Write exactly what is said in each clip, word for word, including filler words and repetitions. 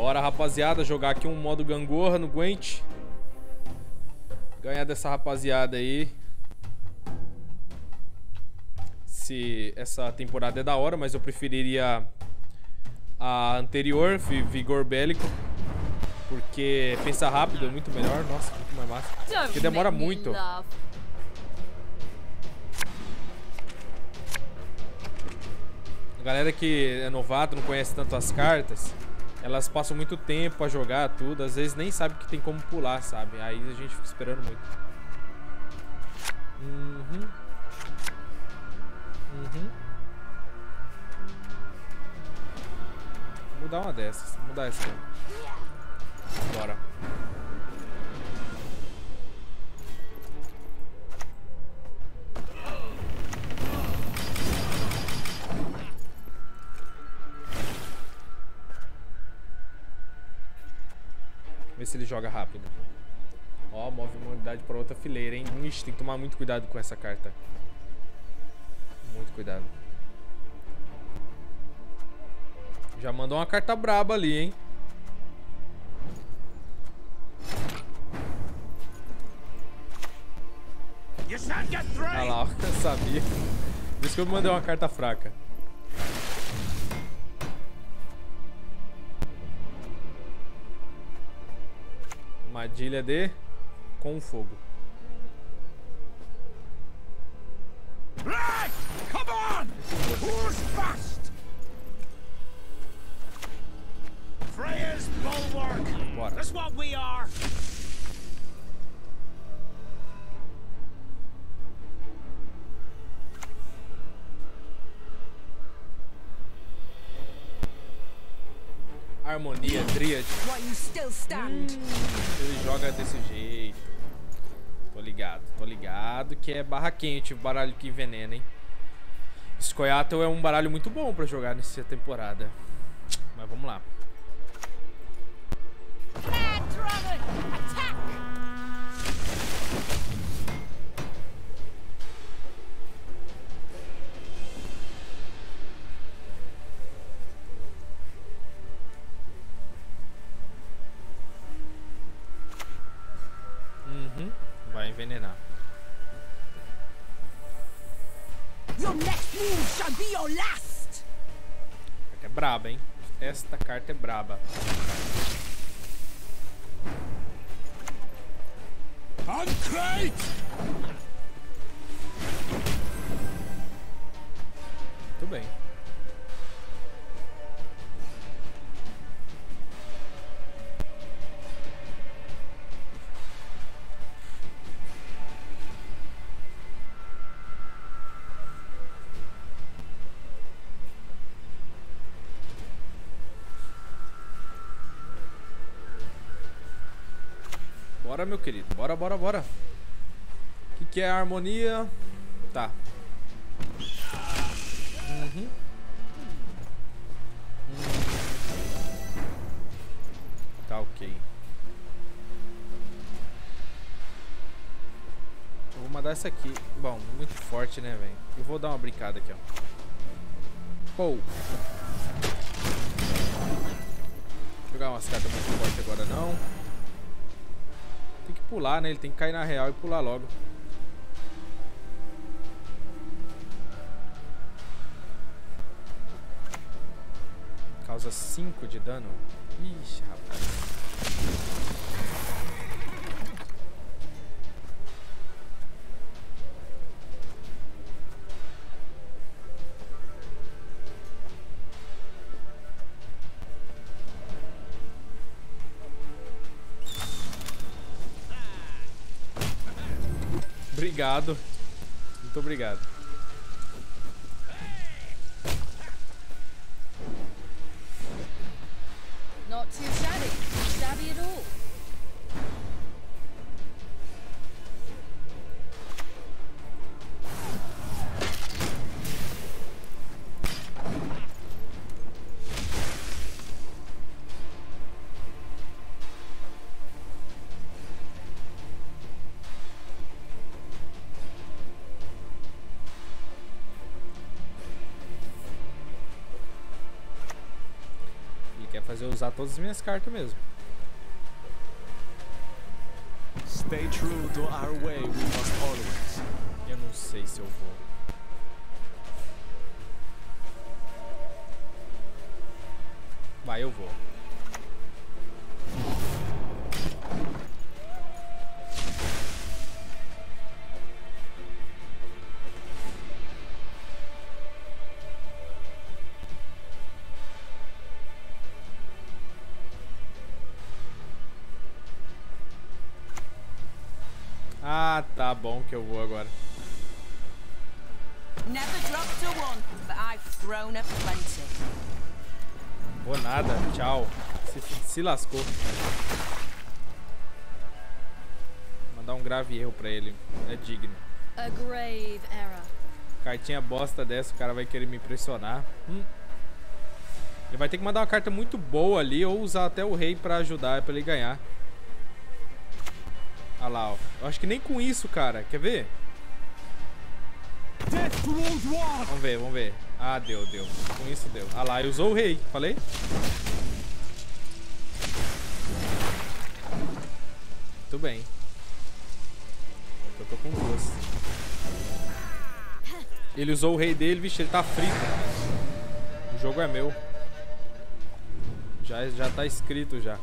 Bora, rapaziada, jogar aqui um modo gangorra no Gwent. Ganhar dessa rapaziada aí. Se essa temporada é da hora, mas eu preferiria a anterior, Vigor Bélico. Porque pensar rápido é muito melhor. Nossa, muito mais massa. Porque demora muito. A galera que é novato, não conhece tanto as cartas, elas passam muito tempo a jogar tudo. Às vezes nem sabe que tem como pular, sabe? Aí a gente fica esperando muito. Uhum. Uhum. Vou mudar uma dessas. Vou mudar essa. Bora. Ver se ele joga rápido. Ó, move uma unidade para outra fileira, hein? Ixi, tem que tomar muito cuidado com essa carta. Muito cuidado. Já mandou uma carta braba ali, hein? Ah lá, eu sabia. Por isso que eu mandei uma carta fraca. Armadilha de com fogo. Come on! Who's fast? Freya's bulwark. Bora. That's what we are. Harmonia, Dríade. Hum, ele joga desse jeito. Tô ligado, tô ligado que é barra quente o baralho que envenena, hein? Scoia'tael é um baralho muito bom pra jogar nessa temporada. Mas vamos lá. Uhum, vai envenenar. Your next move shall be your last. É braba, hein? Esta carta é braba. Uncrate! Muito bem. Bora, meu querido. Bora, bora, bora. O que, que é a harmonia? Tá. Uhum. Hum. Tá ok. Eu vou mandar essa aqui. Bom, muito forte, né, velho? Eu vou dar uma brincada aqui, ó. Pou. Vou jogar umas cartas muito fortes agora, não. Tem que pular, né? Ele tem que cair na real e pular logo. Causa cinco de dano. Ixi, rapaz. Obrigado. Muito obrigado. Not too shabby. Shabby at all. fazer eu usar todas as minhas cartas mesmo. Stay true to our way, we must always. Eu não sei se eu vou. Vai, eu vou. Ah, tá bom que eu vou agora. Never dropped to one, but I've thrown up plenty. Vou nada, tchau. Se, se lascou. Mandar um grave erro pra ele. É digno. A grave error. Cartinha bosta dessa, o cara vai querer me impressionar. Hum. Ele vai ter que mandar uma carta muito boa ali ou usar até o rei pra ajudar, pra ele ganhar. Olha lá, ó. Eu acho que nem com isso, cara. Quer ver? Vamos ver, vamos ver. Ah, deu, deu. Com isso deu. Ah lá, usou o rei. Falei? Muito bem. Eu tô com duas. Ele usou o rei dele, vixe, ele tá frito. O jogo é meu. Já, já tá escrito já.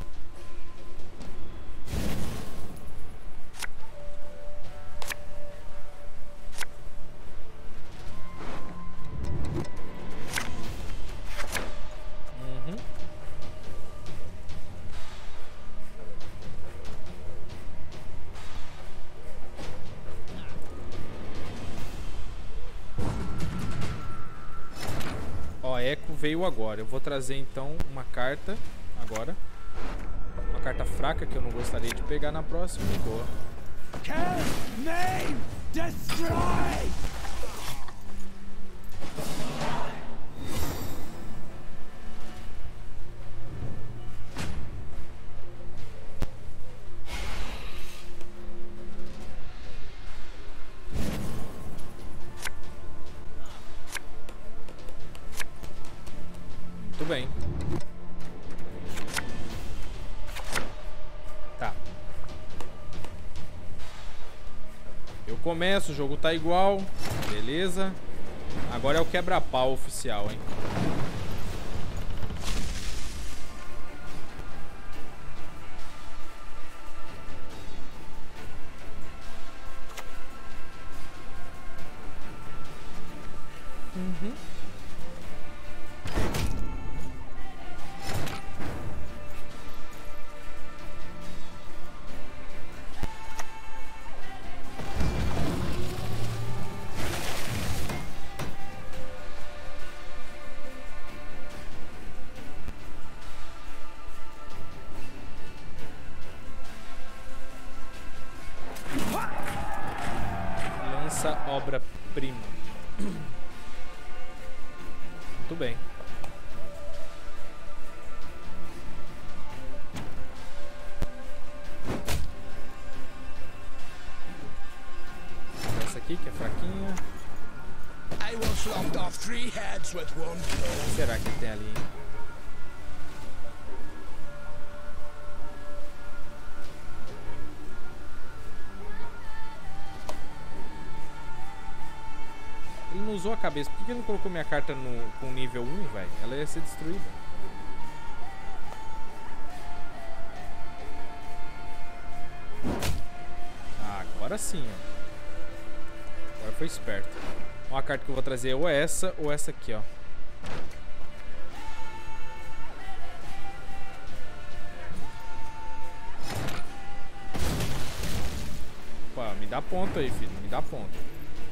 Eco veio agora. Eu vou trazer então uma carta agora. Uma carta fraca que eu não gostaria de pegar na próxima. Boa. Kill, maim, destroy! Muito bem. Tá. Eu começo, o jogo tá igual. Beleza. Agora é o quebra-pau oficial, hein? Uhum. Lança obra-prima. Muito bem. Essa aqui que é fraquinha. I once lopped off three heads with one O que será que tem ali, hein? Ele não usou a cabeça. Por que ele não colocou minha carta no, com nível um, velho? Ela ia ser destruída. Ah, agora sim, ó. Agora foi esperto. Uma carta que eu vou trazer é ou essa ou essa aqui, ó. Opa, me dá ponto aí, filho. Me dá ponto.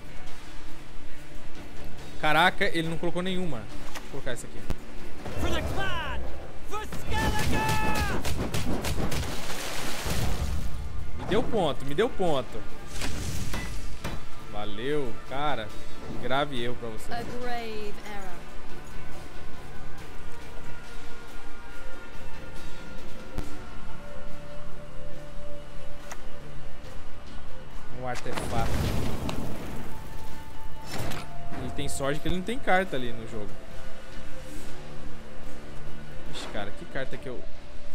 Caraca, ele não colocou nenhuma. Vou colocar essa aqui. For the clan! For Skellige! Me deu ponto, me deu ponto. Valeu, cara. Grave erro pra você. A grave error. Um artefato. Ele tem sorte que ele não tem carta ali no jogo. Ixi, cara, que carta que eu...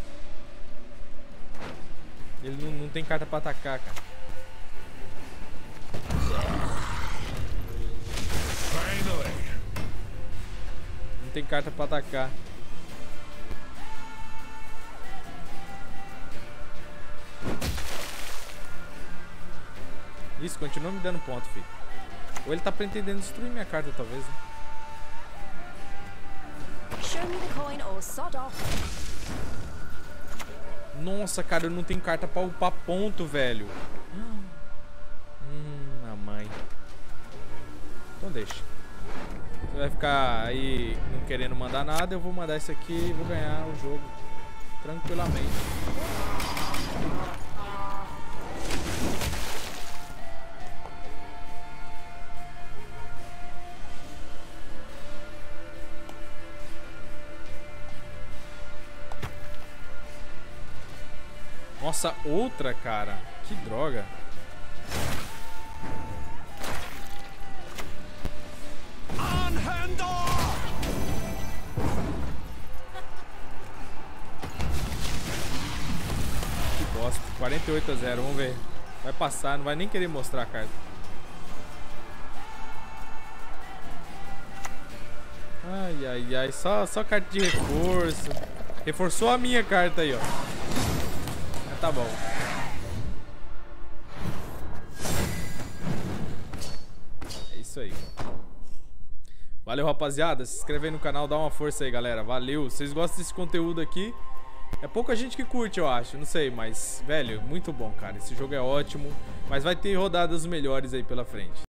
Ele não, não tem carta pra atacar, cara. Não tem carta pra atacar. Isso, continua me dando ponto, filho. Ou ele tá pretendendo destruir minha carta, talvez, né? Show me the coin or sod off. Nossa, cara, eu não tenho carta pra upar ponto, velho. Hum, a mãe. Então deixa. Você vai ficar aí não querendo mandar nada, eu vou mandar isso aqui e vou ganhar o jogo tranquilamente. Nossa, outra, cara. Que droga. Que bosta. quarenta e oito a zero. Vamos ver. Vai passar. Não vai nem querer mostrar a carta. Ai, ai, ai. Só, só carta de reforço. Reforçou a minha carta aí, ó. Tá bom. É isso aí. Valeu, rapaziada. Se inscreve aí no canal, dá uma força aí, galera. Valeu. Vocês gostam desse conteúdo aqui? É pouca gente que curte, eu acho. Não sei, mas, velho, muito bom, cara. Esse jogo é ótimo. Mas vai ter rodadas melhores aí pela frente.